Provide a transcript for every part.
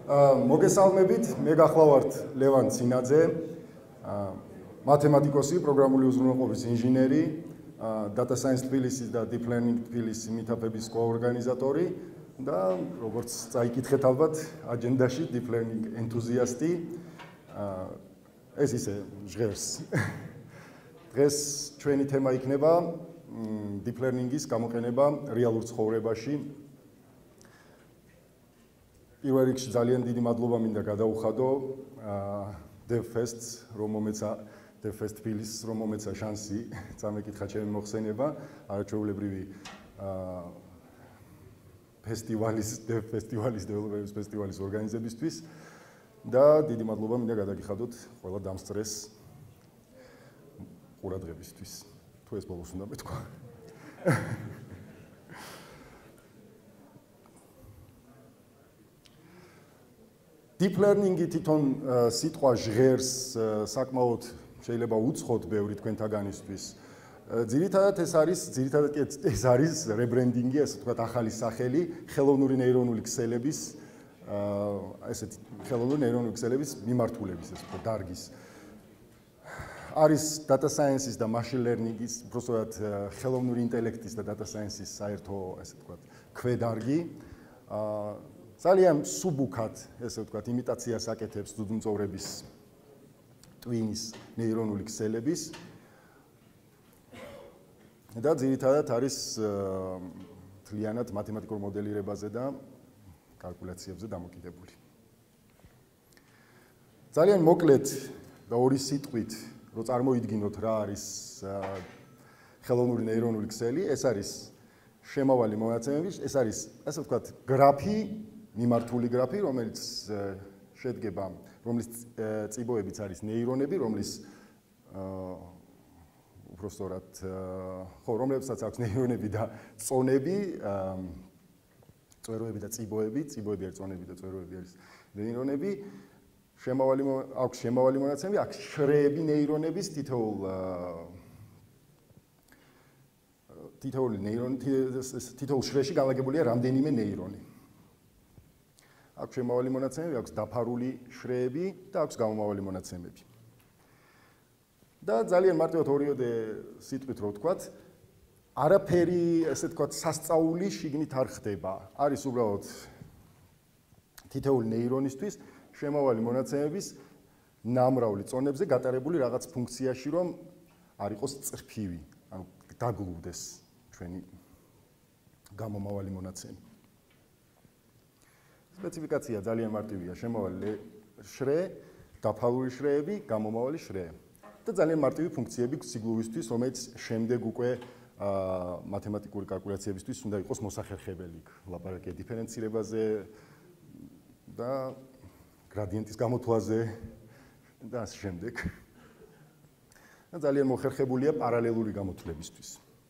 მოგესალმებით, მე გახლავართ ლევან ცინაძე, მათემატიკოსი, პროგრამული უზრუნველყოფის ინჟინერი, Data Science თბილისის და Deep Learning თბილისის მიტაპების კოორგანიზატორი და როგორც წაიკითხეთ ალბათ აჯენდაში Deep Learning ენთუზიასტი. ეს ისე ჟღერს. დღეს ჩვენი თემა იქნება Deep Learning-ის გამოყენება რეალურ ცხოვრებაში. პირველ რიგში ძალიან დიდი მადლობა მინდა გადაუხადო DevFest-ს, DevFest თბილისს, რომ მომეცა შანსი წამეკითხა ჩემი მოხსენება, არაჩვეულებრივი ფესტივალის, DevFestival-ის, დეველოპერების ფესტივალის ორგანიზებისთვის და დიდი მადლობა მინდა გადაგიხადოთ ყველა დამსწრეს ყურადღებისთვის. თუ ეს ბოლოს უნდა მეთქვა. Deep Learning-ი თვითონ სიტყვა ჟღერს საკმაოდ შეიძლება უცხოთ ბევრი თქვენთაგანისთვის. ძირითადად ეს არის რებრენდინგი, ასე ვთქვათ, ახალი სახელი ხელოვნური ნეირონული ქსელების ესეთი ხელოვნური ნეირონული ქსელების მიმართულების, ასე ვთქვათ, დარგის. არის Data Science-ის და Machine Learning-ის, უბრალოდ ხელოვნური ინტელექტის და Data Science-ის საერთო, ასე ვთქვათ, ქვედარგი. ძალიან სუბუქად, ესე ვთქვათ, იმიტაციას აკეთებს ძუძუმწოვრების ტვინის ნეირონული ქსელების და ძირითადად არის მთლიანად მათემატიკურ მოდელირებაზე და კალკულაციებზე დამოკიდებული. ძალიან მოკლედ და ორი სიტყვით, რომ წარმოიდგინოთ რა არის ხელოვნური ნეირონული ქსელი, ეს არის შემავალი მონაცემები, ეს არის, ასე ვთქვათ, გრაფი, მიმართული გრაფი, რომელიც შედგება, რომლის წიბოებიც არის ნეირონები, რომლის უბრალოდ რომლებსაც აქვს ნეირონები და წონები, წვეროები და წიბოები, წიბოები არის წონები და წვეროები არის ნეირონები, აქვს შემავალი მონაცემები, აქვს შრეები ნეირონების თითოეულ შრეში განლაგებულია რამდენიმე ნეირონი. აქვს შემავალი მონაცემები, აქვს დაფარული შრეები და აქვს გამომავალი მონაცემები. და ძალიან მარტივად ორიოდე სიტყვით რო ვთქვათ, არაფერი, ესე ვთქვათ, სასწაული შიგნით არ ხდება. არის უბრალოდ თითოეული ნეირონისთვის შემავალი მონაცემების ნამრავლი წონებზე გატარებული რაღაც ფუნქციაში, რომ არ იყოს წრფივი, ანუ დაგლუვდეს ჩვენი გამომავალი მონაცემი. სპეციფიკაცია ძალიან მარტივია, შემავალი შრე, დაფარული შრეები, გამომავალი შრე. და ძალიან მარტივი ფუნქციები სიგლუვისთვის, რომელიც შემდეგ უკვე მათემატიკური კალკულაციებისთვის უნდა იყოს მოსახერხებელი. ლაპარაკია დიფერენცირებაზე და გრადიენტის გამოთვლაზე და ასე შემდეგ. და ძალიან მოხერხებულია პარალელური გამოთვლებისთვის.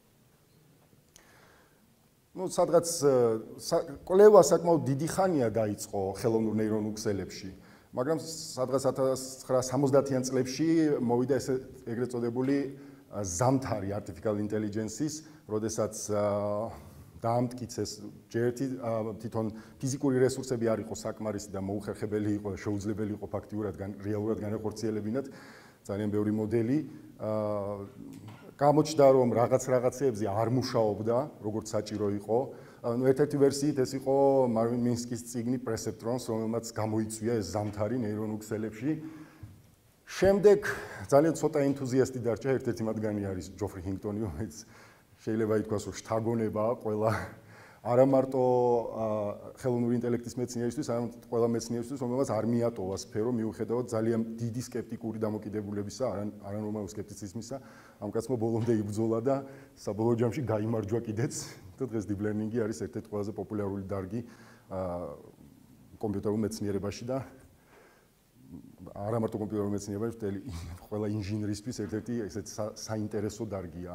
სადღაც კვლევა საკმაოდ დიდი ხანია დაიწყო ხელოვნურ ნეირონულ ქსელებში, მაგრამ სადღაც 1970-იან წლებში მოვიდა ეგრეთ წოდებული ზამთარი artificial intelligence-ის, როდესაც დაამტკიცეს თვითონ ფიზიკური რესურსები არ იყო საკმარისი და მოუხერხებელი იყო და შეუძლებელი იყო ფაქტიურად რეალურად განახორციელებინათ ძალიან ბევრი მოდელი. გამოჩნდა, რომ რაღაცეებზე არ მუშაობდა, როგორც საჭირო იყო. ერთ-ერთი ვერსიით ეს იყო მარვინ მინსკის წიგნი Perceptrons, რომელმაც გამოიწვია ეს ზამთარი ნეირონულ ქსელებში. შემდეგ ძალიან ცოტა ენთუზიასტი დარჩა, ერთ-ერთი მათგანი არის ჯოფრი ჰინგტონი, რომელიც შეიძლება ითქვას, რომ შთაგონებაა ყველა არა მარტო ხელოვნური ინტელექტის მეცნიერისთვის, არამედ ყველა მეცნიერისთვის, რომელმაც არ მიატოვა სფერო, მიუხედავად ძალიან დიდი სკეპტიკური დამოკიდებულებისა, არანორმალური სკეპტიციზმისა. ამ კაცმა ბოლომდე იბრძოლა და საბოლოო ჯამში გაიმარჯვა კიდეც და დღეს Deep Learning-ი არის ერთ-ერთი ყველაზე პოპულარული დარგი კომპიუტერულ მეცნიერებაში და არა მარტო კომპიუტერულ მეცნიერებაში, ყველა ინჟინერისთვის ერთ-ერთი ესეთი საინტერესო დარგია.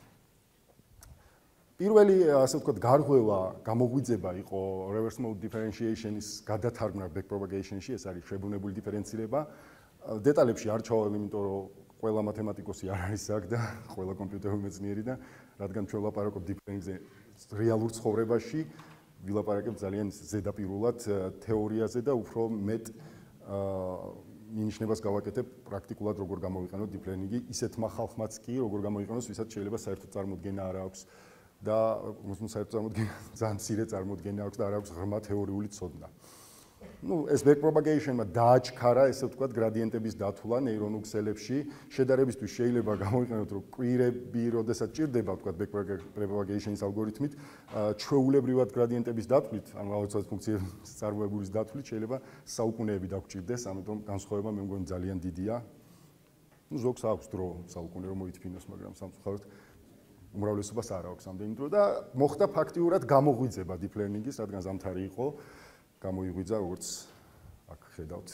პირველი, ასე ვთქვათ, გარღვევა, გამოღვიძება იყო reverse mode differentiation-ის გადათარგმნა backpropagation-ში, ეს არის შებრუნებული დიფერენცირება. დეტალებში არ ჩავალ, იმიტომ რომ ყველა მათემატიკოსი არ არის აქ და ყველა კომპიუტერული მეცნიერი და რადგან ჩვენ ვლაპარაკობთ deep learning-ზე რეალურ ცხოვრებაში ვილაპარაკებ ძალიან ზედაპირულად თეორიაზე და უფრო მეტ მინიშნებას გავაკეთებ პრაქტიკულად როგორ გამოვიყენოთ deep learning-ი ისეთმა ხალხმაც კი როგორ გამოიყენოს ვისაც შეიძლება საერთოდ წარმოდგენა არ აქვს და საერთოდ წარმოდგენა ძალიან მცირე წარმოდგენა აქვს და არ აქვს ღრმა თეორიული ცოდნა. ეს back propagation-მა დააჩქარა, ესე ვთქვათ, გრადიენტების დათვლა ნეირონულ ქსელებში. შედარებისთვის შეიძლება გამოიყენოთ, რომ კვირები, როდესაც ჭირდება, ვთქვათ, back propagation-ის ალგორითმით, ჩვეულებრივად გრადიენტების დათვლით, ანუ რაოდენობის ფუნქციების წარმოებულის დათვლით შეიძლება საუკუნეები დაგვჭირდეს, ამიტომ განსხვავება მე მგონი ძალიან დიდია. ზოგს აქვს დრო საუკუნე რომ მოითფინოს, მაგრამ სამწუხაროდ უმრავლესობას არ აქვს ამდენი დრო და მოხდა ფაქტიურად გამოღვიძება deep learning-ის, რადგან ზამთარი იყო. გამოიღვიძა, როგორც აქ ხედავთ.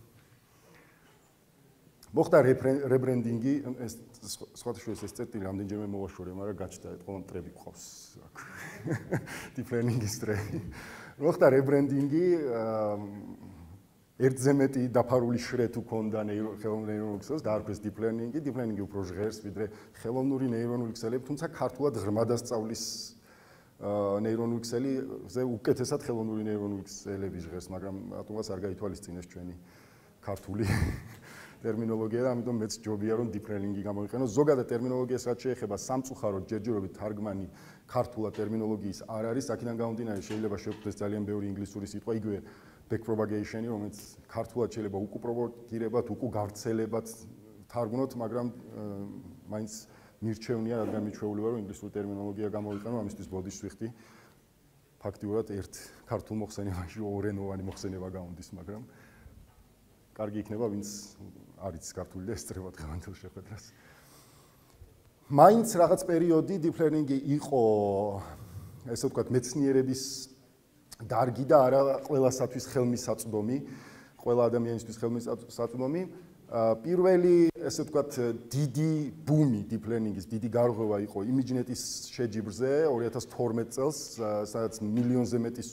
მოხდა რებრენდინგი, ეს სხვადასხვა ეს წერტილი რამდენჯერმე მოვაშორე, მაგრამ გაჩნდა ეთქო მტრები ყავს აქ. deep learning-ის ტრები. მოხდა რებრენდინგი, ერთზე მეტი დაფარული შრე თუ ქონდა ხელოვნური ქსელს, დაარქვეს deep learning-ი, deep learning-ი უფრო ჟღერს, ვიდრე ხელოვნური ნეირონული ქსელები, თუმცა ქართულად ღრმა დასწავლის ნეირონული ქსელიზე უკეთესად ხელოვნური ნეირონული ქსელები ჟღერს, მაგრამ რატომაც არ გაითვალისწინეს ჩვენი ქართული ტერმინოლოგია და ამიტომ მეც ჯობია რომ deep learning-ი გამოიყენოს. ზოგადად ტერმინოლოგიას რაც შეეხება სამწუხაროდ ჯერჯერობით თარგმანი ქართულად ტერმინოლოგიის არ არის, აქედან გამომდინარე შეიძლება შევხვდეს ძალიან ბევრი ინგლისური სიტყვა, იგივე back propagation-ი, რომელიც ქართულად შეიძლება უკუპროპაგირებად, უკუგავრცელებად თარგმნოთ, მაგრამ მაინც მირჩევნია, რადგან მიჩვეულება, რომ ინგლისური ტერმინოლოგია გამოვიყენო, ამისთვის ბოდიშს ვიხდი. ფაქტიურად ერთ ქართულ მოხსენებაში ორენოვანი მოხსენება გამომდის, მაგრამ კარგი იქნება, ვინც არ იცის ქართული და ესწრება დღევანდელ შეხვედრას. მაინც რაღაც პერიოდი deep learning-ი იყო, ესე ვთქვათ, მეცნიერების დარგი და არა ყველასათვის ხელმისაწვდომი, ყველა ადამიანისთვის ხელმისაწვდომი. პირველი, ესე ვთქვათ, დიდი ბუმი deep learning-ის, დიდი გარღვევა იყო ImageNet-ის შეჯიბრზე 2012 წელს, სადაც მილიონზე მეტი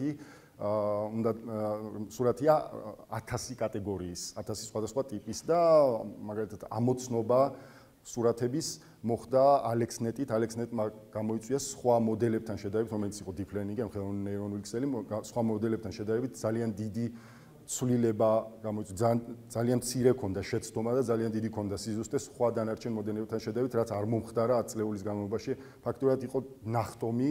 სურათია 1000 კატეგორიის, 1000 სხვადასხვა ტიპის და მაგალითად ამოცნობა სურათების მოხდა AlexNet-ით, AlexNet-მა გამოიწვია სხვა მოდელებთან შედარებით, რომელიც იყო deep learning-ი, ამ ხელოვნური ნეირონული ქსელი, სხვა მოდელებთან შედარებით ძალიან დიდი ცვლილება გამოიწვია, ძალიან მცირე ქონდა შეცდომა და ძალიან დიდი ქონდა სიზუსტე სხვა დანარჩენ მოდელებთან შედარებით, რაც არ მომხდარა 10 წლეულის განმავლობაში. ფაქტურად იყო ნახტომი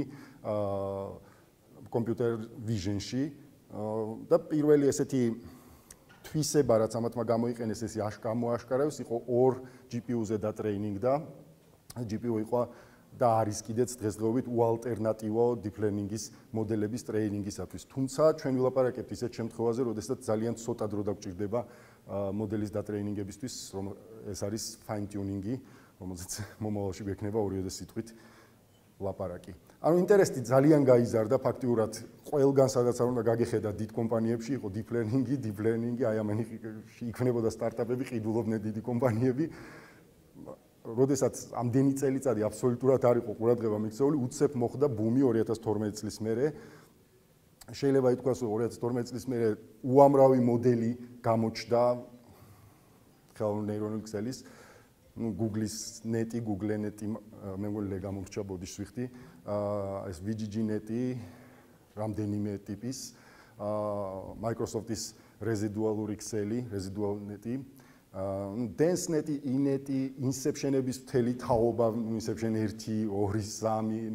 computer vision-ში და პირველი ესეთი თვისება, რაც ამათმა გამოიყენეს, ეს გამოაშკარავეს, იყო 2 GPU-ზე და ტრეინინგ და GPU იყო და არის კიდეც დღესდღეობით უალტერნატივო deep learning-ის მოდელების ტრეინინგისათვის. თუმცა ჩვენ ვილაპარაკებთ ისეთ შემთხვევაზე, როდესაც ძალიან ცოტა დრო დაგჭირდება მოდელის დატრეინინგებისთვის, რომ ეს არის fine tuning-ი, რომელზეც მომავალში გვექნება 2-ზე სიტყვით ლაპარაკი. ანუ ინტერესი ძალიან გაიზარდა ფაქტიურად ყველგან სადაც არ უნდა გაგეხედა დიდ კომპანიებში იყო deep learning-ი, აი ამანი იქნებოდა სტარტაპები, ყიდულობდნენ დიდი კომპანიები. როდესაც ამდენი წელიწადი აბსოლუტურად არ იყო ყურადღება მიქცეული, უცებ მოხდა ბუმი 2012 წლის მერე. შეიძლება ითქვას, რომ 2012 წლის მერე უამრავი მოდელი გამოჩნდა ხელოვნური ნეირონული ქსელის, Google-ის ნეტი, Google-ნეტი, მე მგონი გამომრჩა ბოდიშს ვიხდი, ეს VGG-ნეტი, რამდენიმე ტიპის, Microsoft-ის რეზიდუალური ქსელი, რეზიდუალ-ნეტი, DenseNet-ი, E-net-ი, Inception-ების მთელი თაობა, Inception 1, 2, 3,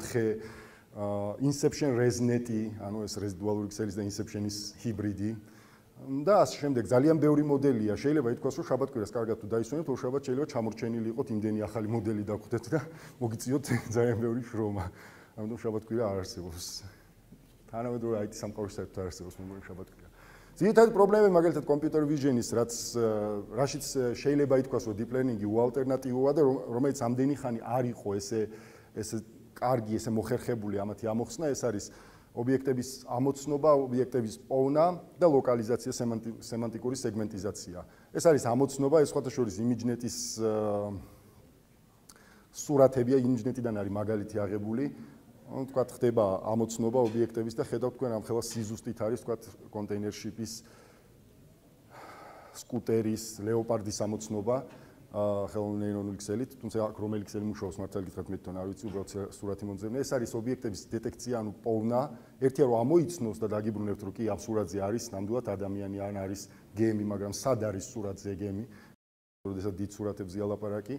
4, Inception ResNet-ი, ანუ ეს რეზიდუალური ქსელის და Inception-ის ჰიბრიდი. და ასე შემდეგ ძალიან ბევრი მოდელია. შეიძლება ითქვას, რომ შაბათ-კვირას კარგად თუ დაისვენებთ, ორ შაბათ შეიძლება ჩამორჩენილი იყოთ იმდენი ახალი მოდელი დაგვხვდეთ და მოგიწიოთ ძალიან ბევრი შრომა. ამიტომ შაბათ-კვირა არ არსებობს. თანამედროვე IT სამყაროში საერთოდ არ არსებობს მეგონი შაბათ-კვირა. ძირითადი პრობლემები მაგალითად computer vision-ის, რაშიც შეიძლება ითქვას, რომ deep learning-ი უალტერნატივოა და რომელიც ამდენი ხანი არ იყო ესე კარგი, ესე მოხერხებული ამათი ამოხსნა, ეს არის ობიექტების ამოცნობა, ობიექტების პოვნა და ლოკალიზაცია, სემანტიკური სეგმენტიზაცია. ეს არის ამოცნობა, ეს სხვათა შორის ImageNet-ის სურათებია, ImageNet-დან არის მაგალითი აღებული. თქვათ ხდება ამოცნობა ობიექტების და ხედავთ თქვენ ამ ხელას სიზუსტით არის თქვათ კონტეინერ შიპის, სკუტერის, ლეოპარდის ამოცნობა ხელოვნური ნეირონული ქსელით, თუმცა აქ რომელი ქსელი მუშაობს მართალი გითხრათ მე თვითონ არ ვიცი, უბრალოდ სურათი მომძებნე. ეს არის ობიექტების დეტექცია, ანუ პოვნა. ერთია რომ ამოიცნოს და დაგიბრუნებთ, რომ კი ამ სურათზე არის ნამდვილად ადამიანი, ან არის გემი, მაგრამ სად არის სურათზე გემი, როდესაც დიდ სურათებზე ალაპარაკი.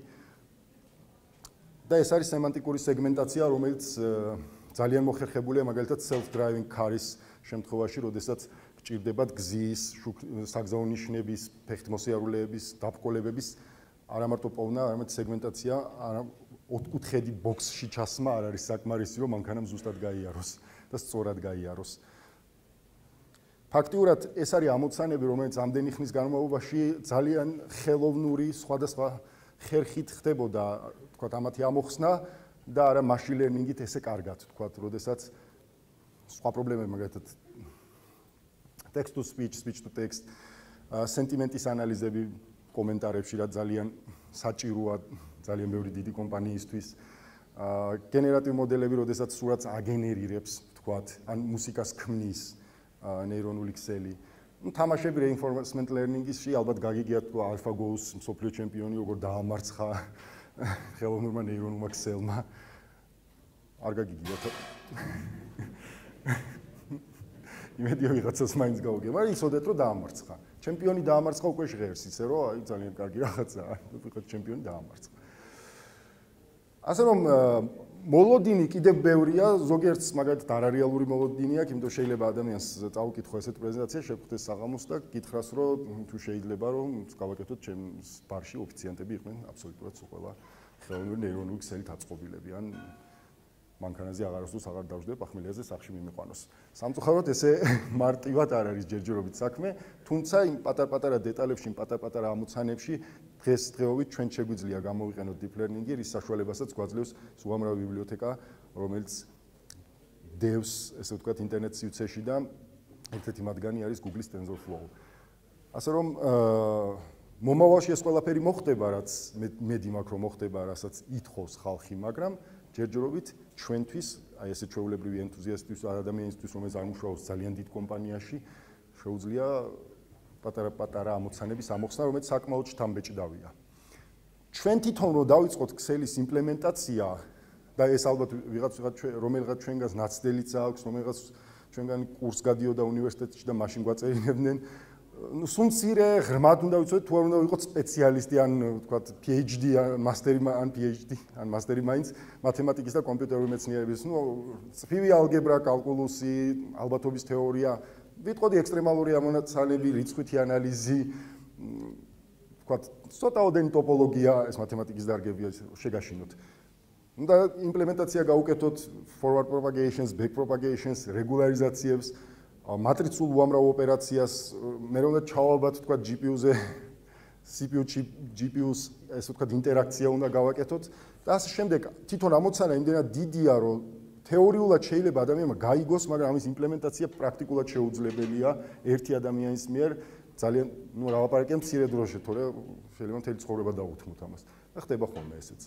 და ეს არის სემანტიკური სეგმენტაცია, რომელიც ძალიან მოხერხებულია მაგალითად self-driving car-ის შემთხვევაში, როდესაც გჭირდებათ გზის, საგზაო ნიშნების, ფეხთმოსიარულეების, დაბკოლებების არა მარტო პოვნა, არამედ სეგმენტაცია, ოთხკუთხედი ბოქსში ჩასმა არ არის საკმარისი, რომ მანქანამ ზუსტად გაიაროს და სწორად გაიაროს. ფაქტიურად ეს არის ამოცანები, რომელიც ამდენი ხნის განმავლობაში ძალიან ხელოვნური, სხვადასხვა ხერხით ხდებოდა, თქვათ, ამათი ამოხსნა და არა machine learning-ით ესე კარგად, თქვათ, როდესაც სხვა პრობლემები, მაგალითად text to speech, speech to text, სენტიმენტის ანალიზები კომენტარებში რა ძალიან საჭიროა ძალიან ბევრი დიდი კომპანიისთვის. გენერატიულ მოდელები, როდესაც სურათს აგენერირებს, თქვათ, ან მუსიკას ქმნის ნეირონული ქსელი. თამაშები reinforcement learning-ში ალბათ გაგიგიათ თუ AlphaGo-ს მსოფლიო ჩემპიონი როგორ დაამარცხა ხელოვნურმა ნეირონულმა ქსელმა. არ გაგიგიათ. იმედია ვიღაცას მაინც გავუგე, მაგრამ იცოდეთ რომ დაამარცხა. ჩემპიონი დაამარცხა უკვე ჟღერს, ისე რომ აი ძალიან კარგი რაღაცაა, ვიღაც ჩემპიონი დაამარცხა. ასე რომ მოლოდინი კიდევ ბევრია, ზოგიერთს მაგალითად არარეალური მოლოდინი აქვს, იმიტომ შეიძლება ადამიანს წაუკითხო ესეთ პრეზენტაცია, შეგვხვდეს საღამოს და გითხრას რომ თუ შეიძლება რომ გავაკეთოთ ჩემს ბარში ოფიციანტები იყვნენ აბსოლუტურად ყველა ხელოვნური ნეირონული ქსელით აწყობილები, ან მანქანაზე აღარასდროს აღარ დავждებ, ახმელიაზე სახში მიმიყვანოს. სამწუხაროდ ესე მარტივად არ არის ჯერჯერობით საქმე, თუმცა იმ პატარ-პატარა დეტალებში, იმ პატარ-პატარა ამოცანებში დღესდღეობით ჩვენ შეგვიძლია გამოვიყენოთ deep learning-ი, რის საშუალებასაც გვაძლევს უამრავი ბიბლიოთეკა, რომელიც დევს, ესე ვთქვათ, ინტერნეტ სივრცეში და ერთ-ერთი მათგანი არის Google-ის TensorFlow. ასე რომ მომავალში ეს ყველაფერი მოხდება, რაც მედი მაქვს რომ მოხდება, რასაც ითხოვს ხალხი, მაგრამ ჯერჯერობით ჩვენთვის, აი ესე ჩვეულებრივი ენთუზიასტისთვის, ადამიანისთვის, რომელიც არ მუშაობს ძალიან დიდ კომპანიაში, შეუძლია პატარა-პატარა ამოცანების ამოხსნა, რომელიც საკმაოდ შთამბეჭდავია. ჩვენ თვითონ რომ დავიწყოთ ქსელის იმპლემენტაცია და ეს ალბათ რომელიღაც ჩვენგანს ნაცდელიც აქვს, რომელიღაც ჩვენგან კურსს გადიოდა უნივერსიტეტში და მაშინ გვაწერილებდნენ, სულ მცირე ღრმად უნდა ვიცოდეთ, თუ არ უნდა ვიყოთ სპეციალისტი, ან ვთქვათ, PhD, ან PhD, ან მასტერი მაინც მათემატიკის და კომპიუტერული მეცნიერების, წვივი ალგებრა, კალკულუსი, ალბათობის თეორია, ვიტყოდი ექსტრემალური ამონაცალები, რიცხვითი ანალიზი, ვთქვათ, ცოტაოდენი ტოპოლოგია, ეს მათემატიკის დარგებია, შეგაშინოთ. უნდა იმპლემენტაცია გაუკეთოთ forward propagations, back propagations, რეგულარიზაციებს, მატრიცულ უამრავ ოპერაციას, მე რომ ჩავაბათ, თქვა GPU-ზე, CPU-ში, GPU-ს, ესე ვთქვათ, ინტერაქცია უნდა გავაკეთოთ და ასე შემდეგ. თვითონ ამოცანა იმდენად დიდია, რომ თეორიულად შეიძლება ადამიანმა გაიგოს, მაგრამ ამის იმპლემენტაცია პრაქტიკულად შეუძლებელია ერთი ადამიანის მიერ ძალიან, რა ვაპარაკე მცირე დროში, თორე შეიძლება მთელი ცხოვრება დაუთმოთ ამას. და ხდება ხოლმე ესეც.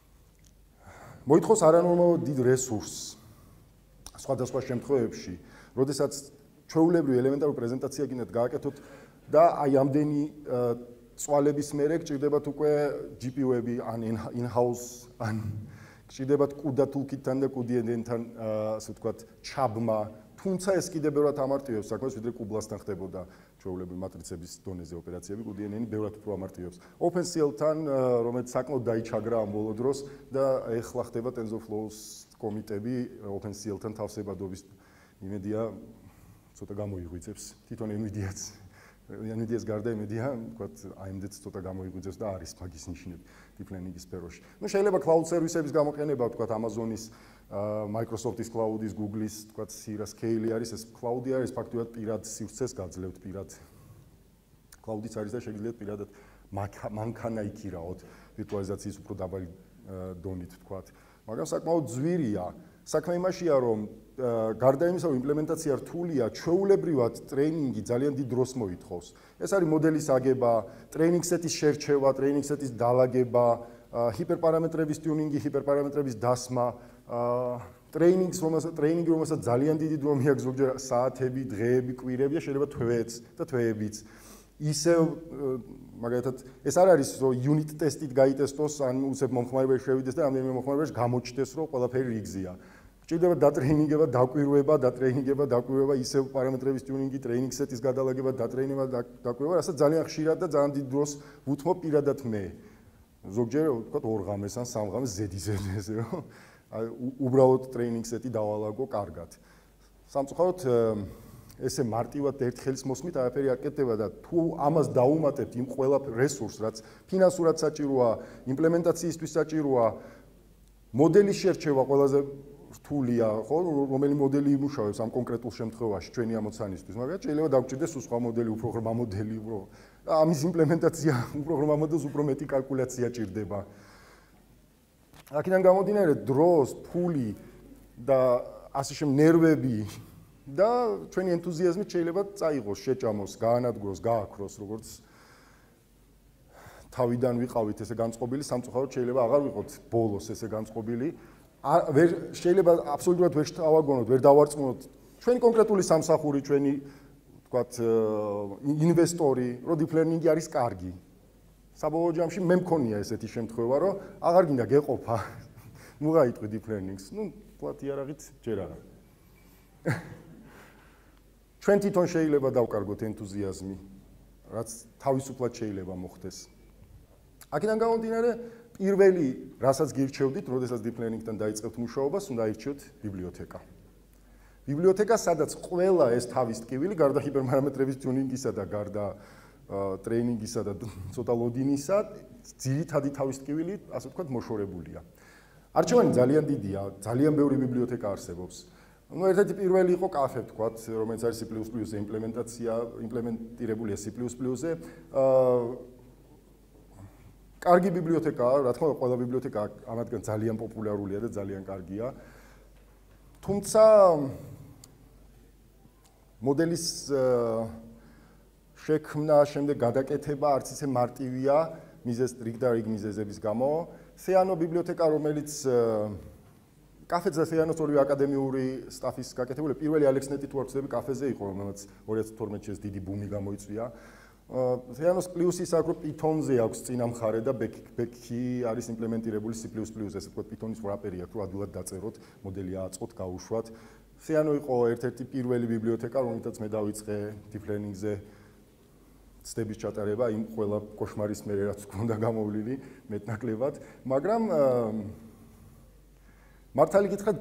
მოითხოვს არანორმალურად დიდ რესურსს სხვადასხვა შემთხვევებში, როდესაც ჩვეულებრივი ელემენტარული პრეზენტაცია გინდათ გააკეთოთ და აი ამდენი წვალების მერე გჭირდებათ უკვე GPU-ები ან in-house, ან გჭირდებათ CUDA toolkit-თან და CUDA-დენთან, ასე ვთქვათ, ჩაბმა, თუმცა ეს კიდევ ბევრად ამარტივებს საქმეს, ვიდრე CUBLAS-თან ხდებოდა ჩვეულებრივი მატრიცების დონეზე ოპერაციები, CUDA-ი ბევრად უფრო ამარტივებს. OpenCL-თან, რომელიც საკმაოდ დაიჩაგრა ამ ბოლო დროს და ეხლა ხდება TensorFlow-ს კომიტები OpenCL-თან თავსებადობის, იმედია ცოტა გამოიღვიძებს. თვითონ NVIDIA-ს გარდა იმედია, ვთქვათ, AMD-ც ცოტა გამოიღვიძებს და არის მაგის ნიშნები deep learning-ის სფეროში. შეიძლება cloud service-ების გამოყენება, ვთქვათ, Amazon-ის, Microsoft-ის cloud-ის, Google-ის, ვთქვათ, Sierra Scale-ი არის, ეს cloud-ი არის, ფაქტობრივად პირად სივრცეს გაძლევთ, პირად cloud-იც არის და შეგიძლიათ პირადად მანქანა იქირაოთ, ვირტუალიზაციის უფრო დაბალი დონით, ვთქვათ. მაგრამ საკმაოდ ძვირია. საქმე იმაშია, რომ გარდა იმისა, რომ იმპლემენტაცია რთულია, ჩვეულებრივად ტრეინინგი ძალიან დიდ დროს მოითხოვს. ეს არის მოდელის აგება, ტრეინინგ სეტის შერჩევა, ტრეინინგ სეტის დალაგება, ჰიპერპარამეტრების ტიუნინგი, ჰიპერპარამეტრების დასმა, ტრეინინგი, რომელსაც ძალიან დიდი დრო მიაქვს, ზოგჯერ საათები, დღეები, კვირები და შეიძლება თვეებიც. ისევ მაგალითად ეს არ არის რომ unit test-ით გაიტესტოს ან უცებ მომხმარებელი შევიდეს და რამდენიმე მომხმარებელს გამოჩნდეს რომ ყველაფერი რიგზია. გჭირდება დატრეინინგება, დაკვირვება, დაკვირვება, ისევ პარამეტრების ტიუნინგი, ტრეინინგ სეტის გადალაგება, დატრეინება, დაკვირვება, რასაც ძალიან ხშირად და ძალიან დიდ დროს ვუთმობ პირადად მე. ზოგჯერ ვთქვათ 2 ღამეს ან 3 ღამეს ზედიზედ ესე რომ უბრალოდ ტრეინინგ სეტი დავალაგო კარგად. სამწუხაროდ ესე მარტივად ერთ ხელის მოსმით არაფერი არ კეთდება და თუ ამას დაუმატებთ იმ ყველა რესურსს, რაც ფინანსურად საჭიროა, იმპლემენტაციისთვის საჭიროა, მოდელის შერჩევა ყველაზე რთულია, ხო, რომელი მოდელი იმუშავებს ამ კონკრეტულ შემთხვევაში ჩვენი ამოცანისთვის, მაგრამ შეიძლება დაგვჭირდეს სხვა მოდელი, უფრო ღრმა მოდელი, უფრო ამის იმპლემენტაცია, უფრო ღრმა მოდელს უფრო მეტი კალკულაცია ჭირდება. აქედან გამომდინარე, დროს, ფული და ასე შემ ნერვები და ჩვენი ენთუზიაზმი შეიძლება წაიღოს, შეჭამოს, გაანადგუროს, გააქროს, როგორც თავიდან ვიყავით ესე განწყობილი, სამწუხაროდ შეიძლება აღარ ვიყოთ ბოლოს ესე განწყობილი. ვერ შეიძლება აბსოლუტურად ვერ შევაგონოთ, ვერ დავარწმუნოთ ჩვენი კონკრეტული სამსახური, ჩვენი ვთქვათ ინვესტორი, რომ deep learning-ი არის კარგი. საბოლოო ჯამში მე მქონია ესეთი შემთხვევა, რომ აღარ გინდა გეყოფა. მოგაიტყვი deep learning-ს. ნუ ვთქვათ იარაღით ჯერ არა. ჩვენ თვითონ შეიძლება დავკარგოთ ენთუზიაზმი, რაც თავისუფლად შეიძლება მოხდეს. აქედან გამომდინარე, პირველი, რასაც გირჩევდით, როდესაც deep learning-თან დაიწყებთ მუშაობას, უნდა აირჩიოთ ბიბლიოთეკა. ბიბლიოთეკა, სადაც ყველა ეს თავის ტკივილი, გარდა ჰიპერპარამეტრების ტიუნინგისა და გარდა ტრეინინგისა და ცოტა ლოდინისა, ძირითადი თავის ტკივილი, ასე ვთქვათ, მოშორებულია. არჩევანი ძალიან დიდია, ძალიან ბევრი ბიბლიოთეკა არსებობს. Ну, ერთ-ერთი პირველი იყო კაფე, ვთქვათ, რომელიც არის C++-ზე იმპლემენტირებულია C++-ზე. კარგი ბიბლიოთეკაა, რა თქმა უნდა, ყველა ბიბლიოთეკა ამათგან ძალიან პოპულარულია და ძალიან კარგია. თუმცა მოდელის შექმნა, შემდეგ გადაკეთება არც ისე მარტივია რიგ და რიგ მიზეზების გამო. სეანო ბიბლიოთეკა, რომელიც კაფეზე სეანოს ორივე აკადემიური სტაფის გაკეთებული, პირველი AlexNet Networks-ები კაფეზე იყო, რომელიც 2012-ში ეს დიდი ბუმი გამოიწვია. სეანოს პლუსი ის აქვს, რომ Python-ზე აქვს წინამხარე და ბექი არის იმპლემენტირებული C++-ზე, ესე ვთქვათ, Python-ის wrapper-ი აქვს, რომ ადვილად დაწეროთ, მოდელი ააწყოთ, გაუშვათ. სეანო იყო ერთ-ერთი პირველი ბიბლიოთეკა, რომელთაც მე დავიწყე deep learning-ზე ცდების ჩატარება, იმ ყველა კოშმარის მერე რაც გქონდა გამოვლილი მეტნაკლებად, მაგრამ მართალი გითხრათ,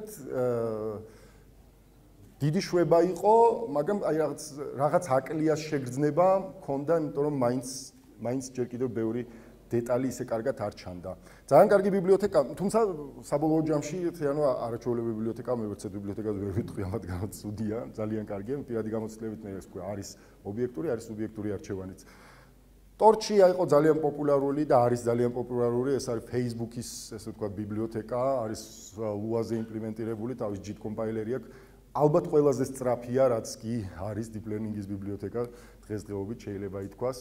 დიდი შვება იყო, მაგრამ აი რაღაც აკლიას შეგრძნება მქონდა, იმიტომ რომ მაინც ჯერ კიდევ ბევრი დეტალი ისე კარგად არ ჩანდა. ძალიან კარგი ბიბლიოთეკა, თუმცა საბოლოო ჯამში ანუ არაჩვეულებრივი ბიბლიოთეკა, მე ვერცად ბიბლიოთეკაზე ვერ ვიტყვი, ამათ გამო ცუდია, ძალიან კარგია, პირადი გამოცდილებით მე ეს ვქვი, არის ობიექტური, არის სუბიექტური არჩევანიც. Torch იყო ძალიან პოპულარული და არის ძალიან პოპულარული, ეს არის Facebook-ის, ესე ვთქვათ, ბიბლიოთეკა, არის Lua-ზე იმპლემენტირებული, თავის JIT კომპაილერი აქვს. ალბათ ყველაზე სწრაფია, რაც კი არის deep learning-ის ბიბლიოთეკა, დღესდღეობით შეიძლება ითქვას.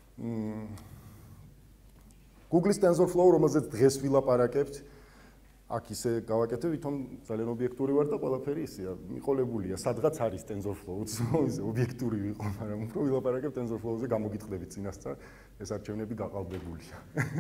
Google-ის TensorFlow, რომელზეც დღეს ვილაპარაკებთ, აქ ისე გავაკეთე, ვითომ ძალიან ობიექტური ვარ და ყველაფერი ისეა, მიყოლებულია, სადღაც არის TensorFlow-ც, ისე ობიექტური ვიყო, მაგრამ უფრო ვილაპარაკებ TensorFlow-ზე გამოგიტყდებით წინასწარ, ეს არჩევნები გაყალბებულია.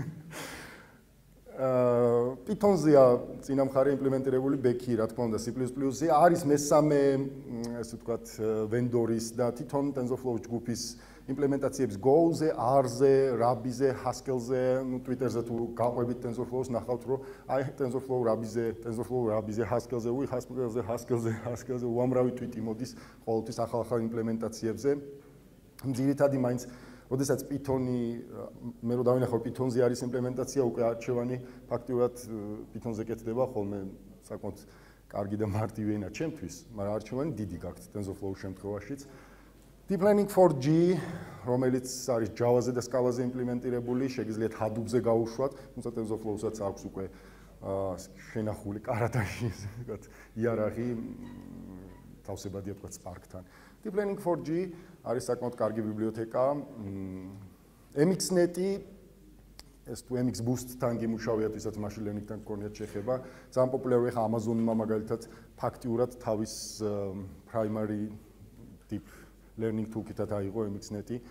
Python-ზეა წინამხარე იმპლემენტირებული ბექი, რა თქმა უნდა, C++-ზე არის მესამე, ესე ვთქვათ, ვენდორის და თვითონ TensorFlow ჯგუფის იმპლემენტაციების Go-ზე, R-ზე, Ruby-ზე, Haskell-ზე, ну Twitter-ზე თუ გაყვებით TensorFlow-ს ნახავთ, რომ აი TensorFlow Ruby-ზე, Haskell-ზე, Haskell-ზე უამრავი tweet-ი მოდის ყოველთვის ახალ იმპლემენტაციებზე. ძირითადად მაინც როდესაც Python-ი მე რო დავინახავ Python-ზე არის იმპლემენტაცია, უკვე არჩევანი ფაქტიურად Python-ზე კეთდება ხოლმე საკმაოდ კარგი და მარტივი ენა ჩემთვის, მაგრამ არჩევანი დიდი გაქვთ TensorFlow-ის შემთხვევაშიც. Deep Learning 4G, რომელიც არის Java-ზე და Scala-ზე იმპლემენტირებული, შეგიძლიათ Hadoop-ზე გაუშვათ, თუმცა TensorFlow-საც აქვს უკვე შენახული კარადაში, ესე ვთქვათ, იარაღი თავსებადია ვთქვათ Spark-თან. Deep Learning 4G არის საკმაოდ კარგი ბიბლიოთეკა. MXNet-ი, ეს თუ MX Boost-თან გიმუშავიათ, ვისაც machine learning-თან გქონიათ შეხება, ძალიან პოპულარულია ხა Amazon-მა მაგალითად ფაქტიურად თავის primary deep learning toolkit-ად აიღო MXNet-ი.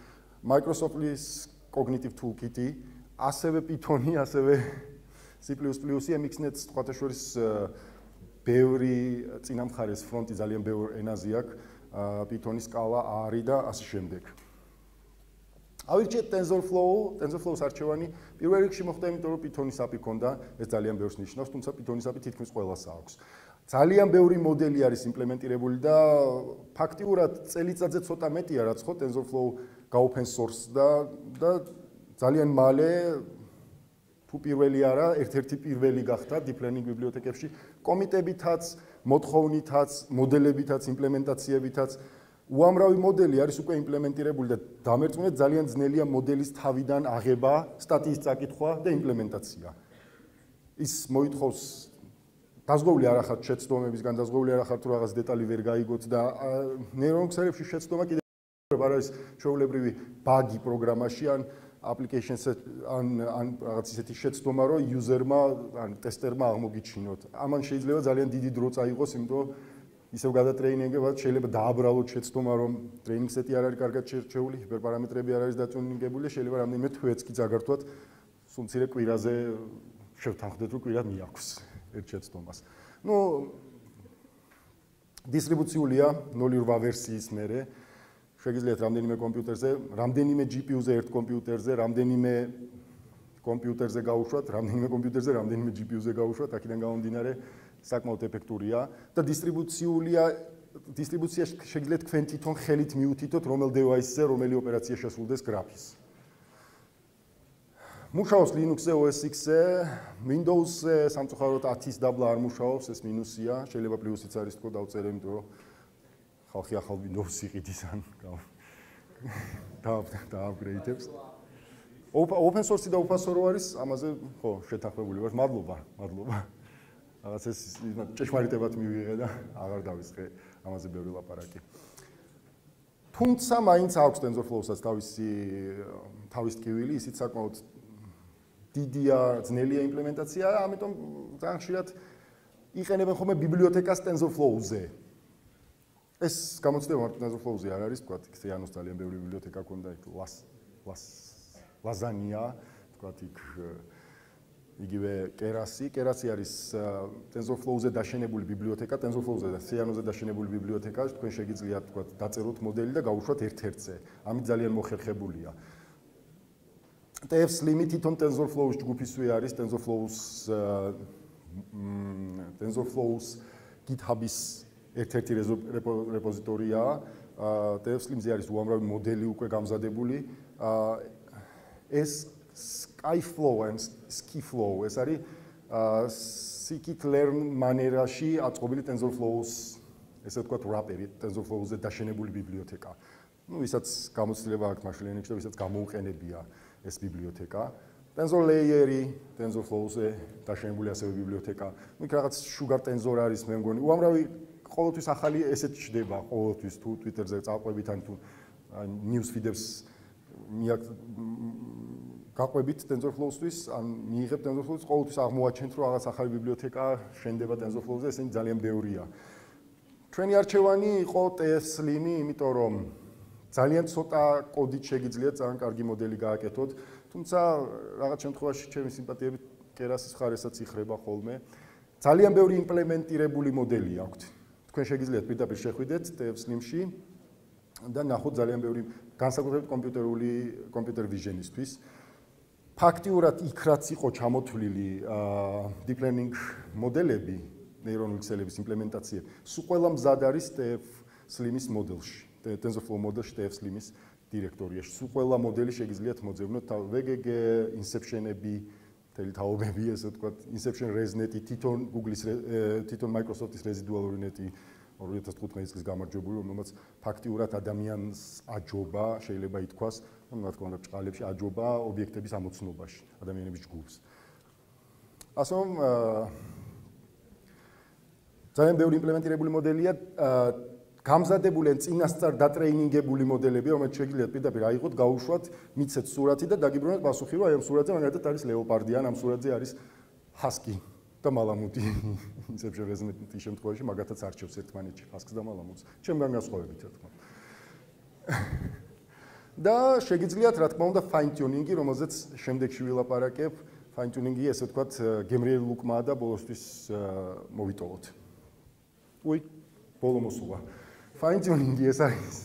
Microsoft-ის Cognitive Toolkit-ი, ასევე Python-ი, ასევე C++-ი, MXNet-ს თქვათა შორის ბევრი წინამხარეს ფრონტი ძალიან ბევრ ენაზე აქვს, Python-ის სკალა არის და ასე შემდეგ. ავირჩიეთ TensorFlow-ს არჩევანი პირველ რიგში მოხდა, იმიტომ რომ Python-ის API ქონდა, ეს ძალიან ბევრს ნიშნავს, თუმცა Python-ის API თითქმის ყველას აქვს. ძალიან ბევრი მოდელი არის იმპლემენტირებული და ფაქტიურად წელიწადზე ცოტა მეტია, რაც ხო TensorFlow open source და ძალიან მალე თუ პირველი არა, ერთ-ერთი პირველი გახდა deep learning ბიბლიოთეკებში, კომიტებითაც, მოთხოვნითაც, მოდელებითაც, იმპლემენტაციებითაც. უამრავი მოდელი არის უკვე იმპლემენტირებული და დამერწმუნეთ ძალიან ძნელია მოდელის თავიდან აღება, სტატიის წაკითხვა და იმპლემენტაცია. ის მოითხოვს დაზღვეული არ ახართ შეცდომებისგან, დაზღვეული არ ახართ თუ რაღაც დეტალი ვერ გაიგოთ და ნეირონქსერებში შეცდომა კიდევ არ არის ჩვეულებრივი ბაგი პროგრამაში ან application-ს ან რაღაც ისეთი შეცდომა, რომ user-მა ან ტესტერმა აღმოგიჩინოთ. ამან შეიძლება ძალიან დიდი დრო წაიღოს, იმიტომ ისევ გადატრეინინგებად შეიძლება დააბრალოთ შეცდომა, რომ ტრეინინგ სეტი არ არის კარგად შერჩეული, ჰიპერპარამეტრები არ არის დატუნინგებული, შეიძლება რამდენიმე თვეც კი წაგართვათ, სულ მცირე კვირაზე შევთანხმდეთ, რომ კვირა მიაქვს ერთ შეცდომას. დისტრიბუციულია 0-8 ვერსიის მერე. შეგიძლიათ რამდენიმე კომპიუტერზე, რამდენიმე GPU-ზე ერთ კომპიუტერზე, რამდენიმე კომპიუტერზე გაუშვათ, რამდენიმე კომპიუტერზე, რამდენიმე GPU-ზე გაუშვათ, აქედან გამომდინარე საკმაოდ ეფექტურია და დისტრიბუცია შეგიძლიათ თქვენ თვითონ ხელით მიუთითოთ, რომელ დევაისზე, რომელი ოპერაცია შესრულდეს გრაფის. მუშაობს Linux-ზე, OS X-ზე, Windows-ზე სამწუხაროდ 10-ის დაბლა არ მუშაობს, ეს მინუსია, შეიძლება პლუსიც არის თქო დავწერე, იმიტომ რომ ხალხი ახალ Windows იყიდის ან დააპგრეიდებს. Open source და open source არის, ამაზე ხო შეთანხმებული ვარ. მადლობა. რაღაც ეს ჭეშმარიტებად მივიღე და აღარ დავისყრე ამაზე ბევრი ლაპარაკი. თუმცა მაინც აქვს TensorFlow-საც თავის ტკივილი, ისიც საკმაოდ დიდია, ძნელია იმპლემენტაცია, ამიტომ ძალიან ხშირად იყენებენ ხოლმე ბიბლიოთეკას TensorFlow-ზე. ეს გამოცდილება მარტო TensorFlow-ზე არ არის, თქვათ, Xenos ძალიან ბევრი ბიბლიოთეკა ქონდა, Lasagna, თქვათ, იგივე Keras-ი არის TensorFlow-ზე დაშენებული ბიბლიოთეკა, TensorFlow-ზე და Xenos-ზე დაშენებული ბიბლიოთეკა, თქვენ შეგიძლიათ, თქვათ, დაწეროთ მოდელი და გავუშვათ ერთ-ერთზე. ამით ძალიან მოხერხებულია. TF-Slim-ი თვითონ TensorFlow-ის ჯგუფისვე არის, TensorFlow-ის GitHub-ის ერთ-ერთი რეპოზიტორია. TF-Slim-ზე არის უამრავი მოდელი უკვე გამზადებული. ეს Skyflow and Skiflow, ეს არის scikit-learn მანერაში აწყობილი TensorFlow-ის, ესე ვთქვათ, wrapper-ი, TensorFlow-ზე დაშენებული ბიბლიოთეკა. ვისაც გამოცდილება აქვს machine learning-ში და ვისაც გამოუყენებია ეს ბიბლიოთეკა. TensorLayer-ი, TensorFlow-ზე დაშენებული ასევე ბიბლიოთეკა. იქ რაღაც Sugar Tensor არის, მე მგონი. უამრავი ყოველთვის ახალი ესეთ ჩდება, ყოველთვის თუ Twitter-ზე წაყვებით ან თუ news feed-ებს გაყვებით TensorFlow-თვის, ან მიიღებთ TensorFlow-ს, ყოველთვის აღმოაჩენთ, რომ რაღაც ახალი ბიბლიოთეკა შენდება TensorFlow-ზე, ესენი ძალიან ბევრია. ჩვენი არჩევანი იყო TF-Slim-ი, იმიტომ რომ ძალიან ცოტა კოდით შეგიძლიათ ძალიან კარგი მოდელი გააკეთოთ, თუმცა რაღაც შემთხვევაში ჩემი სიმპათიები Keras-ის ხარესაც იხრება ხოლმე. ძალიან ბევრი იმპლემენტირებული მოდელი აქვთ. თქვენ შეგიძლიათ პირდაპირ შეხვიდეთ TF-Slim-ში და ნახოთ ძალიან ბევრი განსაკუთრებით computer vision-ისთვის. ფაქტიურად იქ რაც იყო ჩამოთვლილი deep learning მოდელები, ნეირონული ქსელების იმპლემენტაციები, სულ ყველა მზად არის TF-Slim-ის მოდელში, TensorFlow მოდელში TF-Slim-ის დირექტორიაში. სულ ყველა მოდელი შეგიძლიათ მოძებნოთ, VGG, Inception-ები, მთელი თაობები, ესე ვთქვათ, Inception ResNet-ი, თვითონ Microsoft-ის რეზიდუალური ნეტი 2015 წლის გამარჯვებული, რომელმაც ფაქტიურად ადამიანს აჯობა, შეიძლება ითქვას, რა თქმა უნდა, ბრჭყალებში აჯობა ობიექტების ამოცნობაში, ადამიანების ჯგუფს. ასე რომ ძალიან ბევრი იმპლემენტირებული მოდელია, გამზადებული ან წინასწარ დატრეინინგებული მოდელები, რომელიც შეგიძლიათ პირდაპირ აიღოთ, გაუშვათ, მიცეთ სურათი და დაგიბრუნოთ პასუხი, რომ აი ამ სურათზე მაგალითად არის ლეოპარდი ან ამ სურათზე არის ჰასკი და მალამუტი. Inception ResNet-ის შემთხვევაში მაგათაც არჩევს ერთმანეთში ჰასკს და მალამუტს. ჩემგან განსხვავებით, რა თქმა უნდა. და შეგიძლიათ რა თქმა უნდა fine tuning-ი, რომელზეც შემდეგში ვილაპარაკებ, fine tuning-ი ესე ვთქვათ გემრიელი ლუკმაა და ბოლოსთვის მოვიტოვოთ. უი, ბოლო მოსულა. Fine tuning-ი ეს არის.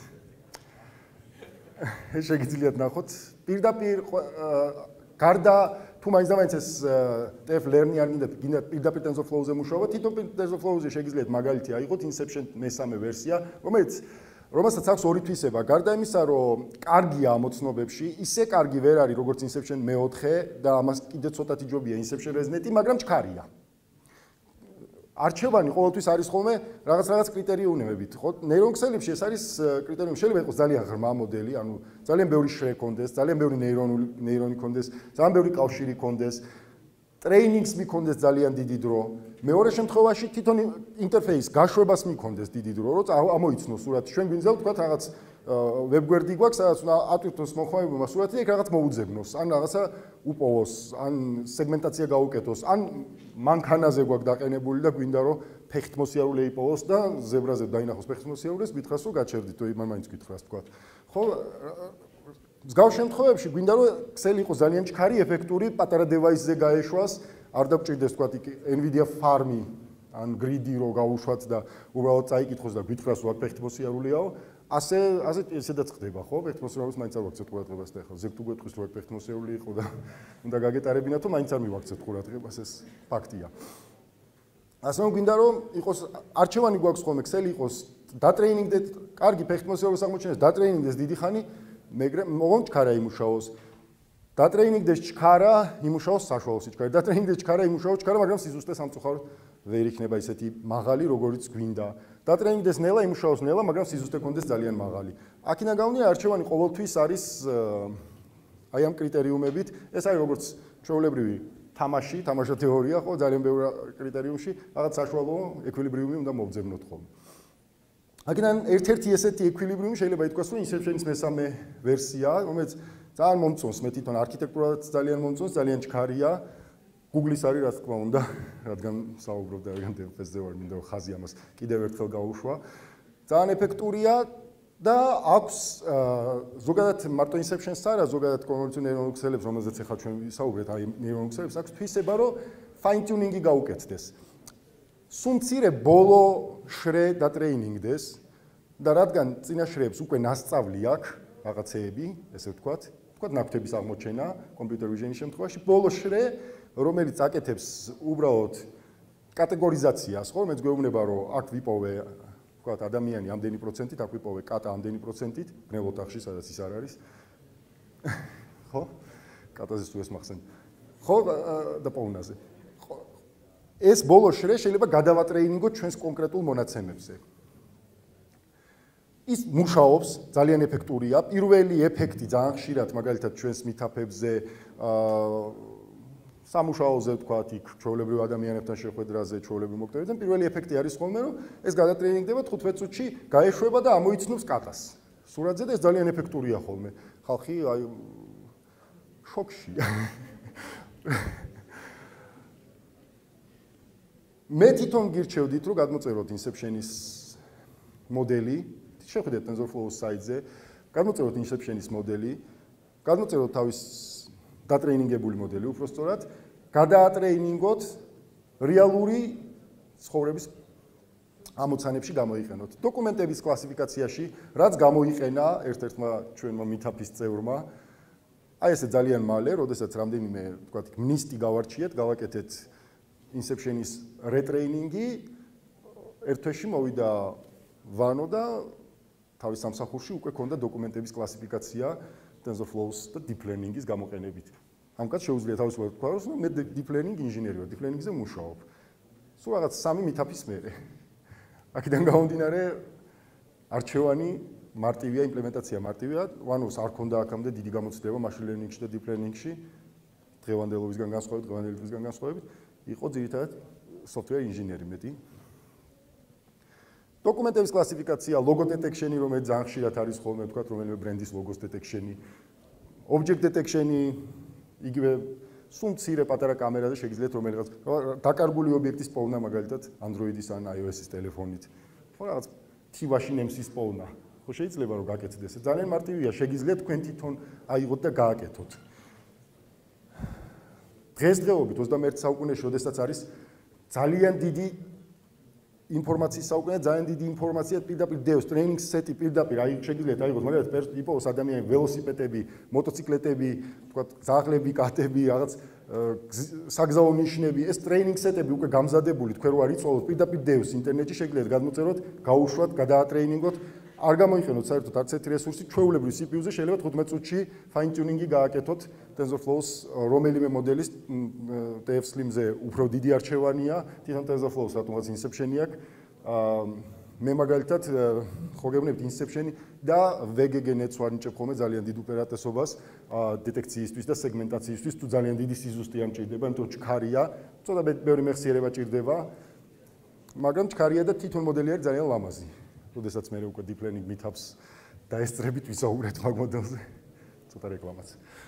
შეგიძლიათ ნახოთ, პირდაპირ გარდა თუ მაინც და მაინც ეს TF Learn-ი არ გინდათ პირდაპირ TensorFlow-ზე მუშაობა, თვითონ TensorFlow-ზე შეგიძლიათ მაგალითი აიღოთ Inception მესამე ვერსია, რომელსაც აქვს ორი თვისება. გარდა იმისა, რომ კარგია ამოცნობებში, ისე კარგი ვერ არის, როგორც Inception მეოთხე და ამას კიდე ცოტათი ჯობია Inception ResNet-ი, მაგრამ ჩქარია. არჩევანი ყოველთვის არის ხოლმე რაღაც კრიტერიუმებით, ხო? ნეირონქსელებში ეს არის კრიტერიუმი, შეიძლება იყოს ძალიან ღრმა მოდელი, ანუ ძალიან ბევრი შრე კონდეს, ძალიან ბევრი ნეირონი კონდეს, ძალიან ბევრი კავშირი კონდეს, ტრეინინგს მიქონდეს ძალიან დიდი დრო. მეორე შემთხვევაში თვითონ ინტერფეის გაშვებას მიქონდეს დიდი დრო, რომ ამოიცნოს სურათი. ჩვენ გვინდა ვთქვათ რაღაც ვებგვერდი გვაქვს, სადაც უნდა ატვირთოს მოხმარებულმა სურათი და იქ რაღაც მოუძებნოს, ან რაღაცა უპოვოს, ან სეგმენტაცია გაუკეთოს, ან მანქანაზე გვაქვს დაყენებული და გვინდა რომ ფეხით მოსიარულე იპოვოს და ზებრაზე დაინახოს ფეხით მოსიარულეს, გითხრას რომ გაჩერდით, თუ მაინც გითხრას თქვათ. ხო, მსგავს შემთხვევებში გვინდა რომ ქსელი იყოს ძალიან ჩქარი, ეფექტური, პატარა დევაისზე გაეშვას, არ დაგჭირდეს თქვათ იქ NVIDIA Farm-ი ან Grid-ი რო გაუშვათ და უბრალოდ წაიკითხოს და გითხრას რომ ფეხით მოსიარულეაო. ასეთაც ხდება, ხო? ფეხით მოსიარულეს მაინც არ ვაქცევთ ყურადღებას და ახლა ზეგ თუ გვეტყვის რომ ფეხით მოსიარული იყო და უნდა გაგეტარებინათ, თუ მაინც არ მივაქცევთ ყურადღებას, ეს ფაქტია. ასე რომ გვინდა რომ იყოს არჩევანი გვაქვს ხოლმე, ქსელი იყოს დატრეინინგდეთ, კარგი ფეხით მოსიარულეს აღმოჩენს, დატრეინინგდეს დიდი ხანი, მოგონ ჩქარა იმუშაოს. დატრეინინგდეს ჩქარა, იმუშაოს საშუალო სიჩქარე. დატრეინინგდეს ჩქარა, იმუშაოს ჩქარა, მაგრამ სიზუსტე სამწუხაროდ ვერ იქნება ისეთი მაღალი, როგორიც გვინდა. დატრეინინგდეს ნელა, იმუშაოს ნელა, მაგრამ სიზუსტე კონდეს ძალიან მაღალი. აქედან გამომდინარე, არჩევანი ყოველთვის არის აი ამ კრიტერიუმებით. ეს არის როგორც ჩვეულებრივი თამაშა თეორია, ხო, ძალიან ბევრი კრიტერიუმში, რაღაც საშუალო ეკვილიბრიუმი უნდა მოვძებნოთ ხოლმე. აქედან ერთ-ერთი ესეთი ეკვილიბრიუმი შეიძლება ითქვას, რომ Inception-ის მესამე ვერსია, რომელიც ძალიან მომწონს, მე თვითონ არქიტექტურადაც ძალიან მომწონს, ძალიან ჩქარია. Google-ის არის, რა თქმა უნდა, რადგან საუბრობ და რადგან დეფესზე ვარ, მინდა ხაზი ამას კიდევ ერთხელ გაუშვა. ძალიან ეფექტურია და აქვს ზოგადად მარტო Inception-ს არა, ზოგადად კონვოლუციური ნეირონულ ქსელებს, რომელზეც ახლა ჩვენ ვისაუბრეთ, აი ნეირონულ ქსელებს აქვს თვისება, რომ fine tuning-ი გაუკეთდეს. სულ მცირე ბოლო შრე დატრეინინგდეს და რადგან წინა შრეებს უკვე ნასწავლი აქვს, რაღაცეები, ესე ვთქვათ, ნაკვთების აღმოჩენა კომპიუტერ ვიჟენის შემთხვევაში, ბოლო შრე რომელიც აკეთებს უბრალოდ კატეგორიზაციას, ხო, მეც გვეუბნება, რომ აქ ვიპოვე, ვთქვათ, ადამიანი ამდენი პროცენტით, აქ ვიპოვე კატა ამდენი პროცენტით, ბნელ ოთახში, სადაც ის არ არის. ხო? კატაზე თუ ეს მახსენე. ხო, და პოვნაზე. ხო. ეს ბოლო შრე შეიძლება გადავატრეინინგოთ ჩვენს კონკრეტულ მონაცემებზე. ის მუშაობს, ძალიან ეფექტურია. პირველი ეფექტი ძალიან ხშირად, მაგალითად, ჩვენს მითაფებზე სამუშაოზე ვთქვათ, იქ ჩვეულებრივ ადამიანებთან შეხვედრაზე, ჩვეულებრივ მოქმედებებთან, პირველი ეფექტი არის ხოლმე, რომ ეს გადატრეინინგდება 15 წუთში, გაეშვება და ამოიცნობს კატას. სურათზე და ეს ძალიან ეფექტურია ხოლმე. ხალხი აი შოკშია. მე თვითონ გირჩევდით, რომ გადმოწეროთ Inception-ის მოდელი, შეხვიდეთ TensorFlow-ის საიტზე, გადმოწეროთ Inception-ის მოდელი, გადმოწეროთ თავის დატრეინინგებული მოდელი, უпростоრად, გადაატრეინინგოთ რეალური ცხოვრების ამოცანებში გამოიყენოთ. დოკუმენტების კლასიფიკაციაში, რაც გამოიყენა ერთ-ერთმა ჩვენმა მითაფის წევრმა, აი ესე ძალიან მალე, როდესაც რამდენიმე, ვთქვათ, მინისტი გავარჩიეთ, გავაკეთეთ Inception-ის რეტრეინინგი, ერთ თვეში მოვიდა ვანო და თავის სამსახურში უკვე ქონდა დოკუმენტების კლასიფიკაცია TensorFlow-ს და Deep Learning-ის გამოყენებით. ამ კაც შეუძლია თავისუფლად თქვა, რომ მე Deep Learning ინჟინერი ვარ, Deep Learning-ზე მუშაობ. სულ რაღაც 3 მითაფის მერე. აქედან გამომდინარე, არჩევანი მარტივია, იმპლემენტაცია მარტივია, ვანოს არ ქონდა აქამდე დიდი გამოცდილება Machine Learning-ში და Deep Learning-ში, დღევანდელობისგან განსხვავებით, იყო ძირითადად software ინჟინერი მეტი. დოკუმენტების კლასიფიკაცია, logo detection-ი, რომელიც ძალიან ხშირად არის ხოლმე, ვთქვათ, რომელიმე ბრენდის logos detection-ი, object detection-ი, იგივე სულ მცირე პატარა კამერაზე შეგიძლიათ რომელიღაც დაკარგული ობიექტის პოვნა, მაგალითად, Android-ის ან iOS-ის ტელეფონით. ხო, რაღაც თივაში ნემსის პოვნა. ხო შეიძლება რომ გაკეთდეს. ძალიან მარტივია, შეგიძლიათ თქვენ თვითონ აიღოთ და გააკეთოთ. დღესდღეობით 21 საუკუნეში, როდესაც არის ძალიან დიდი ინფორმაციის საუკუნე, ძალიან დიდი ინფორმაცია პირდაპირ დევს, ტრეინინგ სეტი პირდაპირ შეგიძლიათ აიღოთ, მაგალითად, იპოვოს ადამიანები, ველოსიპედები, მოტოციკლეტები, თქვა ძაღლები, კატები, რაღაც საგზაო ნიშნები, ეს ტრეინინგ სეტები უკვე გამზადებული, თქვენ რო არ იწვევთ, პირდაპირ დევს ინტერნეტში, შეგიძლიათ გადმოწეროთ, გაუშვათ, გადაატრეინინგოთ, არ გამოიყენოთ საერთოდ არც ერთი რესურსი, ჩვეულებრივ CPU-ზე შეიძლება 15 წუთში fine tuning-ი გააკეთოთ TensorFlow-ს რომელიმე მოდელის TF Slim-ზე უფრო დიდი არჩევანია, თვითონ TensorFlow-ს რატომაც Inception-ი აქვს. მე მაგალითად ხო გეუბნებით Inception-ი და VGG-ს ვანიჭებ ხოლმე ძალიან დიდ უპირატესობას დეტექციისთვის და სეგმენტაციისთვის, თუ ძალიან დიდი სიზუსტე ამ ჭირდება, იმიტომ რომ ჩქარია, ცოტა ბევრი მეხსიერება ჭირდება, მაგრამ ჩქარია და თვითონ მოდელი არის ძალიან ლამაზი. როდესაც მე უკვე deep learning meetups დაესწრებით ვისაუბრეთ მაგ მოდელზე. ცოტა რეკლამაც.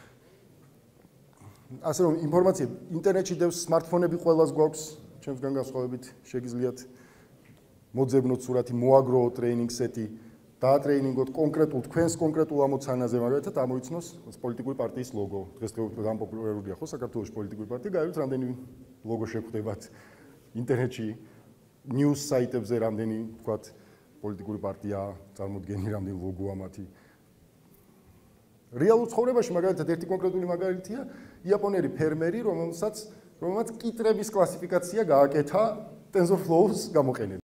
ასე რომ ინფორმაცია ინტერნეტში დევს, smartphone-ები ყველას გვაქვს, ჩემსგან განსხვავებით, შეგიძლიათ მოძებნოთ სურათი, მოაგროვოთ ტრეინინგ სეტი, დაატრეინინგოთ კონკრეტულ თქვენს კონკრეტულ ამოცანაზე, მაგალითად ამოიცნოს პოლიტიკური პარტიის ლოგო. დღესდღეობით ძალიან პოპულარულია ხო საქართველოში პოლიტიკური პარტია, გაიგეთ რამდენი ლოგო შეხვდებათ ინტერნეტში, news საიტებზე რამდენი თქვათ პოლიტიკური პარტია წარმოდგენი რამდენი ლოგოა მათი. რეალურ ცხოვრებაში მაგალითად ერთი კონკრეტული მაგალითია იაპონელი ფერმერი, რომელმაც კიტრების კლასიფიკაცია გააკეთა TensorFlow-ს გამოყენებით.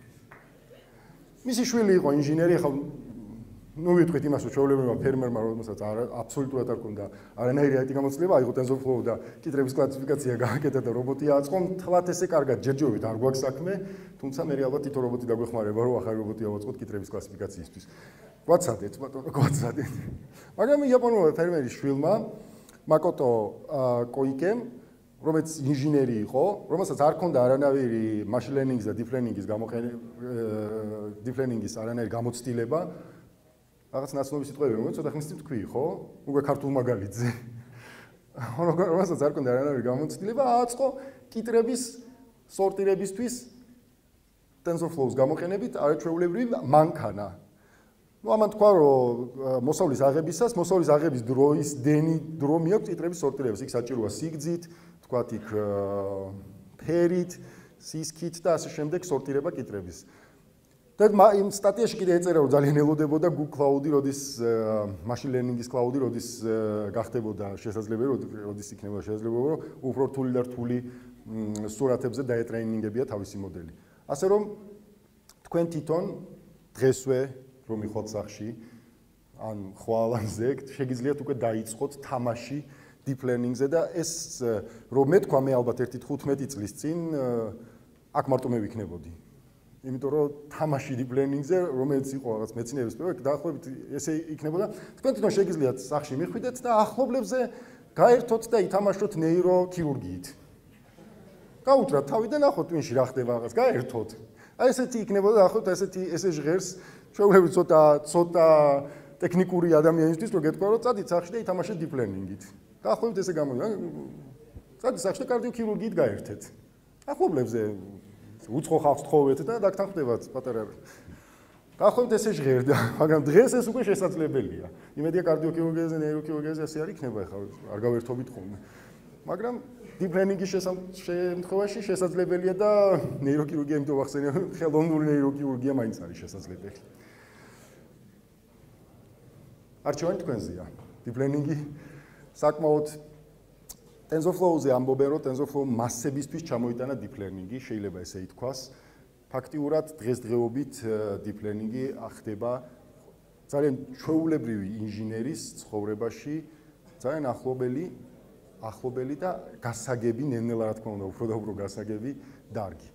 მისი შვილი იყო ინჟინერი, ახლა ნუ ვიტყვით იმას, რომ ჩვეულებრივმა ფერმერმა რომელსაც აბსოლუტურად არ ჰქონდა არანაირი IT გამოცდილება, აიღო TensorFlow და კიტრების კლასიფიკაცია გააკეთა და რობოტი აწყო, თქვათ ესე კარგად ჯერჯერობით არ გვაქვს საქმე, თუმცა მე ალბათ თვითონ რობოტი დაგვეხმარება, რომ ახალი რობოტი ავაწყოთ კიტრების კლასიფიკაციისთვის. გვაცადეთ, ბატონო, გვაცადეთ. მაგრამ იაპონური ფერმერის შვილმა, მაკოტო კოიკემ, რომელიც ინჟინერი იყო, რომელსაც არ ჰქონდა არანაირი machine learning-ის და deep learning-ის deep learning-ის არანაირი გამოცდილება, რაღაც ნაცნობი სიტყვები მოგეთ, ცოტა ხნის წინ თქვი, ხო? უკვე ქართულ მაგალითზე. რომელსაც არ ჰქონდა არანაირი გამოცდილება, აწყო კიტრების სორტირებისთვის TensorFlow-ს გამოყენებით არაჩვეულებრივი მანქანა. ნუ ამან თქვა, რომ მოსავლის აღების დროის დრო მიაქვს კიტრების სორტირებას. იქ საჭიროა სიგრძით, თქვათ იქ ფერით, სისქით და ასე შემდეგ სორტირება კიტრების. და იმ სტატიაში კიდე ეწერა, რომ ძალიან ელოდებოდა Google Cloud-ი, როდის machine learning-ის cloud-ი, როდის გახდებოდა შესაძლებელი, როდის იქნება შესაძლებელი, რომ უფრო რთული და რთული სურათებზე დაეტრეინინგებია თავისი მოდელი. ასე რომ თქვენ თვითონ დღესვე რომ მიხოთ სახში ან ხვალანზე შეგიძლიათ უკვე დაიწყოთ თამაში deep learning-ზე და ეს რომ მე თქვა მე ალბათ 1-15 წლის წინ აქ მარტო მე ვიქნებოდი. იმიტომ რომ თამაში deep learning-ზე რომელიც იყო რაღაც მეცნიერების პროექტი დაახლოებით ესე იქნებოდა. თქვენ თვითონ შეგიძლიათ სახში მიხვიდეთ და ახლობლებზე გაერთოთ და ითამაშოთ ნეიროქირურგიით. გაუჭრათ თავი და ნახოთ twin-ში რა ხდება რაღაც, გაერთოთ. აი ესეთი იქნებოდა დაახლოებით ესე ჟღერს ჩვეულებრივ ცოტა ტექნიკური ადამიანისთვის რო გეტყვა რომ წადით სახში და ითამაშეთ deep learning-ით. დაახლოებით ესე გამოდის. წადით სახში და კარდიოქირურგიით გაერთეთ. ახლობლებზე უცხო ხალხს თხოვეთ და დაგთანხმდებათ პატარა. დაახლოებით ესე ჟღერდა, მაგრამ დღეს ეს უკვე შესაძლებელია. იმედია კარდიოქირურგიაზე, ნეიროქირურგიაზე ასე არ იქნება ახლა, არ გავერთობით ხოლმე. მაგრამ deep learning-ის შემთხვევაში შესაძლებელია და ნეიროქირურგია იმიტომ ვახსენე, ხელოვნური ნეიროქირურგია მაინც არის შესაძლებელი. არჩევანი თქვენზეა. deep learning-ი საკმაოდ TensorFlow-ზე ამბობენ, რომ TensorFlow მასებისთვის ჩამოიტანა deep learning-ი, შეიძლება ესე ითქვას. ფაქტიურად დღესდღეობით deep learning-ი ახდება ძალიან ჩვეულებრივი ინჟინერის ცხოვრებაში, ძალიან ახლობელი და გასაგები, ნელ-ნელა რა თქმა უნდა, უფრო და უფრო გასაგები დარგი.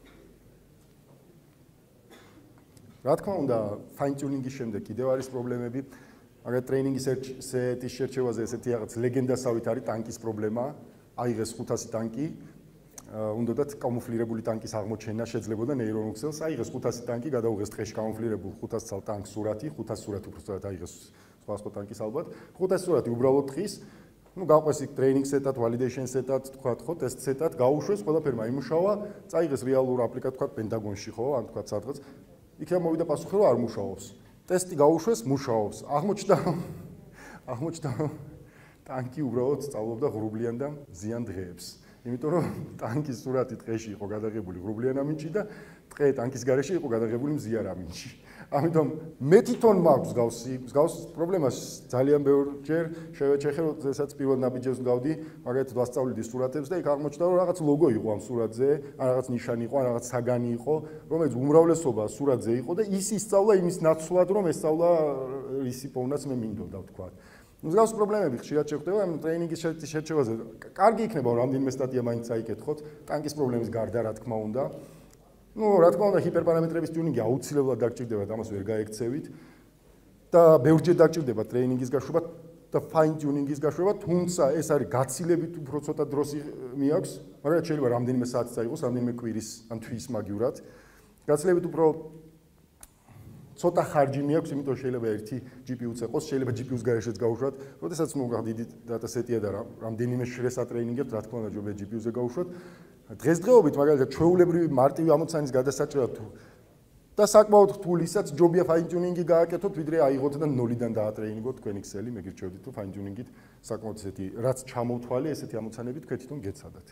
რა თქმა უნდა, fine tuning-ის შემდეგ კიდევ არის პრობლემები. მაგრამ ტრეინინგის სეტის შერჩევაზე ესეთი რაღაც ლეგენდასავით არის ტანკის პრობლემა. აიღეს 500 ტანკი, უნდათ კამუფლირებული ტანკის აღმოჩენა შეძლებოდა ნეირონქსელს. აიღეს 500 ტანკი, გადაუღეს ტყეში კამუფლირებულ 500 წალ ტანკს სურათი, 500 სურათი უბრალოდ აიღეს სხვა ტანკის ალბათ. 500 სურათი უბრალოდ ტყის, ნუ გაყვეს იქ ტრეინინგ სეტად, validation სეტად, თქვათ ხო, ტესტ სეტად, გაუშვეს, ყველაფერმა იმუშავა, წაიღეს რეალურ აპლიკაციად, თქვათ პენტაგონში ხო, ან თქვათ სადღაც. იქ მოვიდა პასუხი, რომ არ მუშაობს. ტესტი გაუშვეს, მუშაობს. აღმოჩნდა რომ ტანკი უბრალოდ სწავლობდა ღრუბლიან და მზიან დღეებს. იმიტომ რომ ტანკის სურათი დღეში იყო გადაღებული ღრუბლიან ამინჩი და დღე ტანკის გარეშე იყო გადაღებული მზიან ამინჩი. ამიტომ მე თვითონ მაქვს გავს პრობლემას ძალიან ბევრჯერ შევეჩეხე, როდესაც პირველ ნაბიჯებს გავდი, მაგალითად ვასწავლიდი სურათებს და იქ აღმოჩნდა რომ რაღაც ლოგო იყო ამ სურათზე, ან რაღაც ნიშანი იყო, ან რაღაც საგანი იყო, რომელიც უმრავლესობა სურათზე იყო და ის ისწავლა იმის ნაცვლად, რომ ესწავლა ისი პოვნაც მე მინდოდა ვთქვა. მსგავს პრობლემები ხშირად შეხვდება, ამ ტრეინინგის შერჩევაზე. კარგი იქნება რომ რამდენიმე სტატია მაინც წაიკითხოთ, ტანკის პრობლემის გარდა რა თქმა უნდა. რა თქმა უნდა, ჰიპერპარამეტრების ტიუნინგი აუცილებლად დაგჭირდება, ამას ვერ გაექცევით და ბევრჯერ დაგჭირდება ტრეინინგის გაშვება და ფაინ ტიუნინგის გაშვება, თუმცა ეს არის გაცილებით უფრო ცოტა დროს მიაქვს, მაგრამ შეიძლება რამდენიმე საათი წაიღოს, რამდენიმე კვირის ან თვის მაგივრად. გაცილებით უფრო ცოტა ხარჯი მიაქვს, იმიტომ შეიძლება ერთი GPU-ც ეყოს, შეიძლება GPU-ს გარეშეც გავუშვათ, როდესაც დიდი დატა-სეტია და რამდენიმე შრეს ატრეინინგებთ, რა თქმა უნდა, ჯობია GPU-ზე გავუშვათ. დღესდღეობით მაგალითად ჩვეულებრივი მარტივი ამოცანის გადასაჭრელად და საკმაოდ რთულისაც ჯობია ფაინ ტიუნინგი გააკეთოთ, ვიდრე აიღოთ და ნოლიდან დაატრეინინგოთ თქვენი ქსელი, მე გირჩევდით თუ ფაინ ტიუნინგით საკმაოდ ესეთი რაც ჩამოვთვალე, ესეთი ამოცანები თქვენ თვითონ გეცადათ.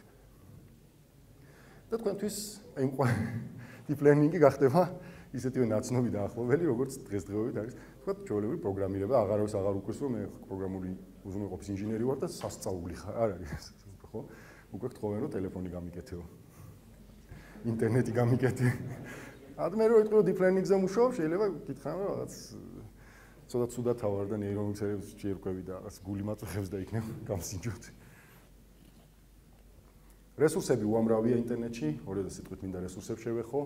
და თქვენთვის deep learning-ი გახდება ისეთივე ნაცნობი და ახლობელი, როგორც დღესდღეობით არის, თქვა ჩვეულებრივი პროგრამირება, აღარავის აღარ უკვირს, რომ მე პროგრამული უზრუნველყოფის ინჟინერი ვარ და სასწაული ხარ, არ არის, ხო? უკვე გთხოვენ რომ ტელეფონი გამიკეთეო. ინტერნეტი გამიკეთე. ადმე რო იტყვიო deep learning-ზე მუშაობ, შეიძლება გითხრან რომ რაღაც ცოტა ცუდად ავარ და ნეირონქსერებს შეერკვევი და რაღაც გული მაწუხებს და იქნებ გამსინჯოთ. რესურსები უამრავია ინტერნეტში, 2000 სიტყვით მინდა რესურსებს შევეხო.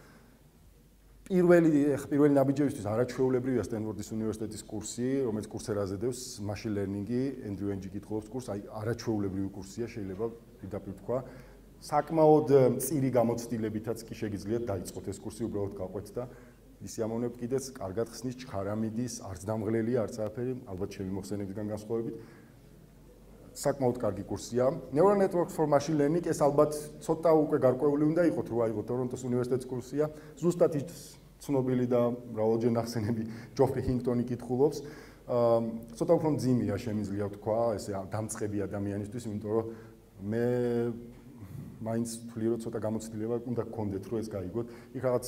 პირველი ნაბიჯებისთვის არაჩვეულებრივია სტენფორდის უნივერსიტეტის კურსი, რომელიც კურსერაზე დევს machine learning-ი, Andrew Ng კითხულობს კურსს, აი არაჩვეულებრივი კურსია, შეიძლება პირდაპირ თქვა. საკმაოდ მწირი გამოცდილებითაც კი შეგიძლიათ დაიწყოთ ეს კურსი, უბრალოდ გაყვეთ და ისი ამოვნებთ კიდეც, კარგად ხსნის, ჩქარა მიდის, არც დამღლელია, არც არაფერი, ალბათ ჩემი მოხსენებისგან განსხვავებით. საკმაოდ კარგი კურსია. Neural Networks for Machine Learning ეს ალბათ ცოტა უკვე გარკვეული უნდა იყოთ, რო აიღოთ ტორონტოს უნივერსიტეტის კურსია. ზუსტად ის ცნობილი და მრავალჯერ ნახსენები ჯოფრი ჰინგტონი კითხულობს. ცოტა უფრო მძიმეა შემიძლია ვთქვა, ესე დამწყები ადამიანისთვის, იმიტომ რომ მე მაინც ვთვლი რომ ცოტა გამოცდილება უნდა გქონდეთ, რომ ეს გაიგოთ. იქ რაღაც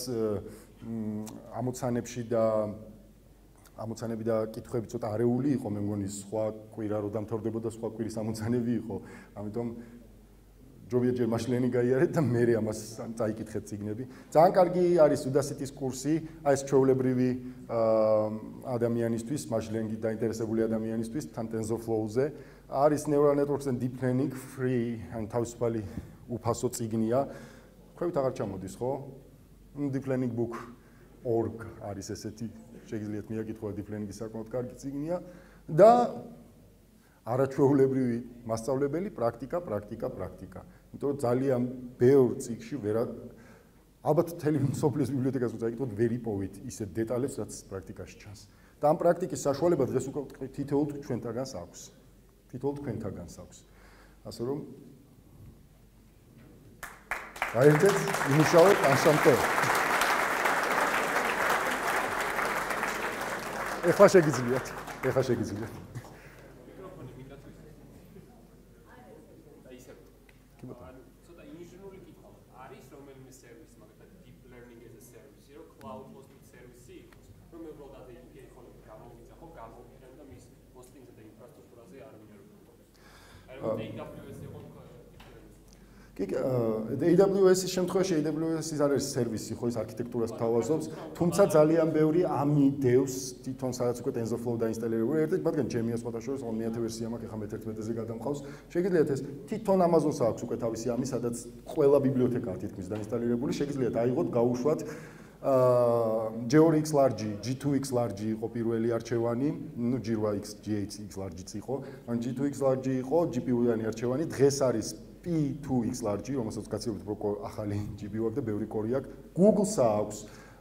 ამოცანები და კითხვები ცოტა არეული იყო, მე მგონი სხვა კვირა რო დამთავრდებოდა სხვა კვირის ამოცანები იყო. ამიტომ ჯობია ჯერ machine learning გაიარეთ და მერე ამას წაიკითხეთ წიგნები. ძალიან კარგი არის Udacity-ის კურსი, აი ეს ჩვეულებრივი ადამიანისთვის, machine learning-ით დაინტერესებული ადამიანისთვის, თან TensorFlow-ზე. არის Neural Networks and Deep Learning free, ან თავისუფალი უფასო წიგნია. ქვევით აღარ ჩამოდის, ხო? Deep Learning book.org არის ესეთი შეგიძლიათ მიაკითხოთ deep learning-ის საკმაოდ კარგი წიგნია და არაჩვეულებრივი მასწავლებელი პრაქტიკა. იმიტომ რომ ძალიან ბევრ წიგნში ალბათ მთელი სოფლის ბიბლიოთეკას რო წაიკითხოთ, ვერ იპოვით ისეთ დეტალებს, რაც პრაქტიკაში ჩანს. და ამ პრაქტიკის საშუალება დღეს უკვე თითოეულ თქვენთაგანს აქვს. ასე რომ გაერთეთ, იმუშავეთ ანშამტე. ეხლა შეგიძლიათ. ცოტა ინჟინერული კითხვა არის, რომელიმე სერვისი, მაგალითად deep learning as a service, რომ cloud hosted service იყოს, რომ მე უბრალოდ ამ ინფრასტრუქტურაზე გამოვიდა, ხო, გამოვიდა და მის hosting-ზე და ინფრასტრუქტურაზე არ მინერვდება. აი რომ AWS იყო AWS-ის შემთხვევაში AWS-ის არის სერვისი, ხო, ის არქიტექტურას თავაზობს, თუმცა ძალიან ბევრი ამიდევს თვითონ სადაც უკვე TensorFlow დაინსტალირებული. ერთ-ერთი მათგანი ჩემია სხვათა შორის, მეათე ვერსია მაქვს, ახლა მე-11-ზე გადამყავს. შეგიძლიათ ეს თვითონ Amazon-ს აქვს უკვე თავისი ამი, სადაც ყველა ბიბლიოთეკაა თითქმის დაინსტალირებული. შეგიძლიათ აიღოთ, გაუშვათ G4X Large, G2X Large იყო პირველი არჩევანი, ну G8X, G8X Large-იც იყო, ან G2X Large იყო, GPU-დანი არჩევანი. დღეს არის P2X Large, რომელსაც გაცილებით უფრო ახალი GPU აქვს და ბევრი კორი აქვს. Google-ს აქვს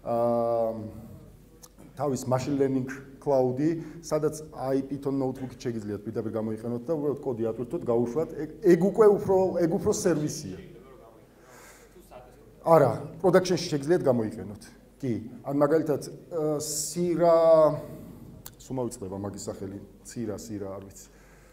თავის machine learning cloud-ი, სადაც აი Python notebook-ით შეგიძლიათ პირდაპირ გამოიყენოთ და უბრალოდ კოდი ატვირთოთ, გაუშვათ. ეგ უფრო სერვისია. არა, production-ში შეგიძლიათ გამოიყენოთ. კი, ან მაგალითად სირა სუმავიწყდება მაგის სახელი, სირა არ ვიცი.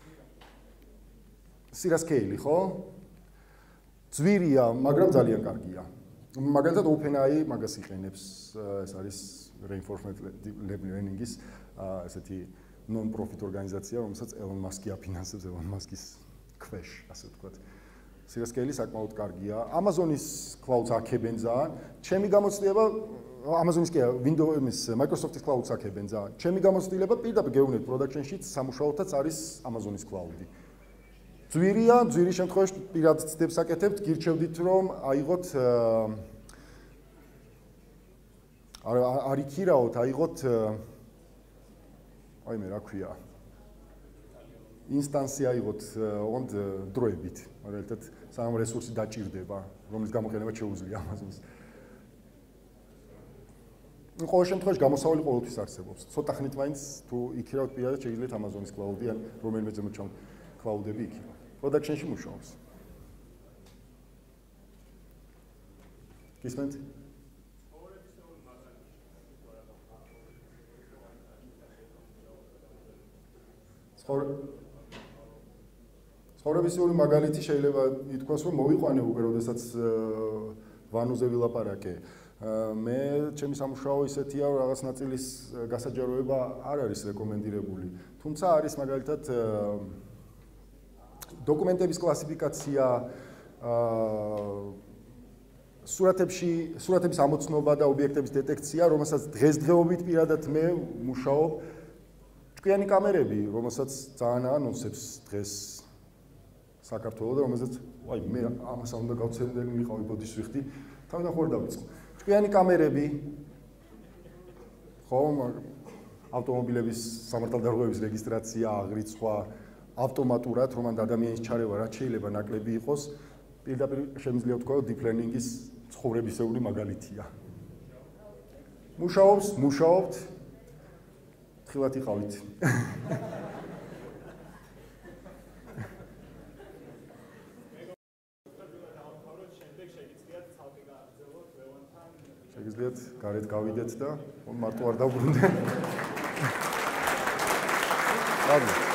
სირასკეილი, ხო? ძვირია, მაგრამ ძალიან კარგია. მაგალითად OpenAI მაგას იყენებს, ეს არის reinforcement learning-ის ესეთი non-profit ორგანიზაცია, რომელსაც ელონ მასკი აფინანსებს, ელონ მასკის ქვეშ, ასე ვთქვათ. სირასკეილი საკმაოდ კარგია. Amazon-ის cloud-ს აქებენ ძალიან. ჩემი გამოცდილება Amazon-ის კი Windows-ის Microsoft-ის cloud-ს აქებენ ძალიან. ჩემი გამოცდილება პირდაპირ გეუბნებით production-შიც სამუშაოთაც არის Amazon-ის cloud-ი. ძვირია, ძვირის შემთხვევაში პირად ცდებს აკეთებთ, გირჩევდით რომ აიღოთ არ იქირაოთ, აიღოთ აი მე რა ქვია ინსტანცია აიღოთ ოღონდ დროებით, მაგალითად სამ რესურსი დაჭირდება, რომლის გამოყენება შეუძლია Amazon-ს. ყოველ შემთხვევაში გამოსავალი ყოველთვის არსებობს. ცოტა ხნით მაინც თუ იქირავთ პირადად შეგიძლიათ Amazon-ის cloud-ი ან რომელიმე ზემოჩამ cloud-ები იქირავთ. Production-ში მუშაობს. გისმენთ? ცხოვრებისეული მაგალითი შეიძლება ითქვას, რომ მოვიყვანე უკვე, როდესაც ვანუზე ვილაპარაკე. მე ჩემი სამუშაო ისეთია, რომ რაღაც ნაწილის გასაჯაროება არ არის რეკომენდირებული. თუმცა არის მაგალითად დოკუმენტების კლასიფიკაცია, სურათების ამოცნობა და ობიექტების დეტექცია, რომელსაც დღესდღეობით პირადად მე მუშაობ. ჭკვიანი კამერები, რომელსაც ძალიან ანონსებს დღეს საქართველოს და რომელსაც აი მე ამას უნდა გავცემდელი მიყავი ბოდიშს ვიხდი, თავიდან ხوار დავიწყო. ჭკვიანი კამერები ხო, ავტომობილების სამართალდარღვევების რეგისტრაცია, აღრიცხვა ავტომატურად, რომ ან ადამიანის ჩარევა რაც შეიძლება ნაკლები იყოს, პირდაპირ შემიძლია ვთქვა, რომ deep learning-ის ცხოვრებისეული მაგალითია. მუშაობთ. ხილად იყავით. შეგიძლიათ გარეთ გავიდეთ და მარტო არ დავბრუნდე.